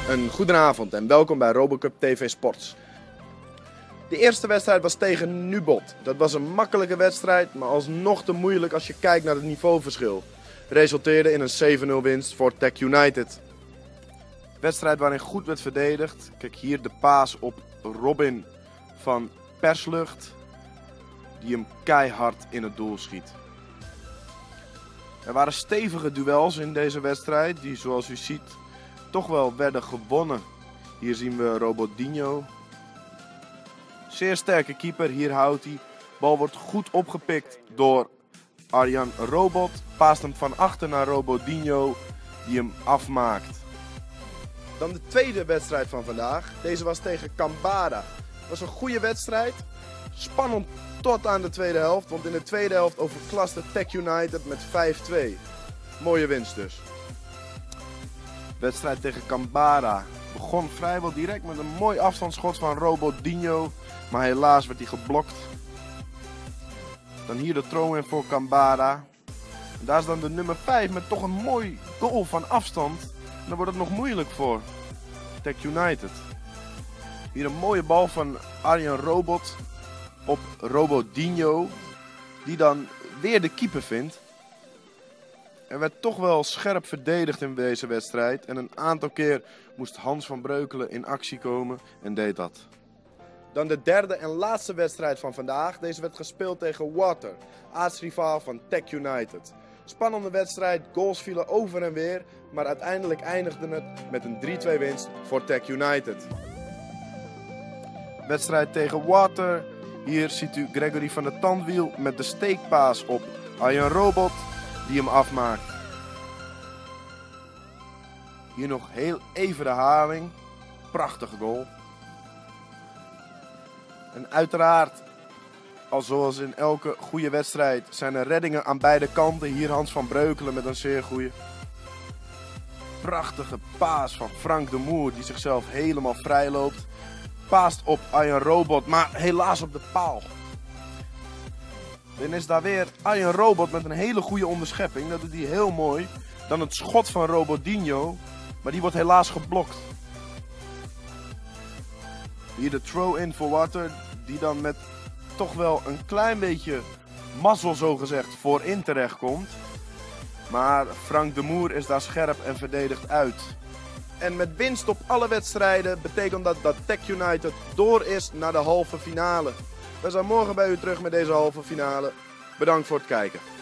Een goedenavond en welkom bij RoboCup TV Sports. De eerste wedstrijd was tegen Nubot. Dat was een makkelijke wedstrijd, maar alsnog te moeilijk als je kijkt naar het niveauverschil. Resulteerde in een 7-0 winst voor Tech United. Wedstrijd waarin goed werd verdedigd. Kijk hier de paas op Robin van Perslucht, die hem keihard in het doel schiet. Er waren stevige duels in deze wedstrijd, die zoals u ziet toch wel werden gewonnen. Hier zien we Robodinho. Zeer sterke keeper, hier houdt hij. Bal wordt goed opgepikt door Arjan Robot. Paast hem van achter naar Robodinho, die hem afmaakt. Dan de tweede wedstrijd van vandaag. Deze was tegen Kambada. Het was een goede wedstrijd. Spannend tot aan de tweede helft. Want in de tweede helft overklaste Tech United met 5-2. Mooie winst dus. Wedstrijd tegen Kambada begon vrijwel direct met een mooi afstandsschot van Robodinho. Maar helaas werd hij geblokt. Dan hier de throw-in voor Kambada. En daar is dan de nummer 5 met toch een mooi goal van afstand. En dan wordt het nog moeilijk voor Tech United. Hier een mooie bal van Arjan Robot op Robodinho. Die dan weer de keeper vindt. Er werd toch wel scherp verdedigd in deze wedstrijd. En een aantal keer moest Hans van Breukelen in actie komen en deed dat. Dan de derde en laatste wedstrijd van vandaag. Deze werd gespeeld tegen Water, aartsrivaal van Tech United. Spannende wedstrijd, goals vielen over en weer. Maar uiteindelijk eindigde het met een 3-2 winst voor Tech United. Wedstrijd tegen Water. Hier ziet u Gregory van der Tandwiel met de steekpaas op Arjan Robot, die hem afmaakt. Hier nog heel even de herhaling. Prachtige goal. En uiteraard, zoals in elke goede wedstrijd, zijn er reddingen aan beide kanten. Hier Hans van Breukelen met een zeer goede. Prachtige paas van Frank de Moer, die zichzelf helemaal vrij loopt. Paast op Arjan Robot, maar helaas op de paal. Dan is daar weer Arjan Robot met een hele goede onderschepping. Dat doet hij heel mooi. Dan het schot van Robodinho, maar die wordt helaas geblokt. Hier de throw-in voor Water, die dan met toch wel een klein beetje mazzel zogezegd voorin terecht komt. Maar Frank de Moer is daar scherp en verdedigt uit. En met winst op alle wedstrijden betekent dat Tech United door is naar de halve finale. We zijn morgen bij u terug met deze halve finale. Bedankt voor het kijken.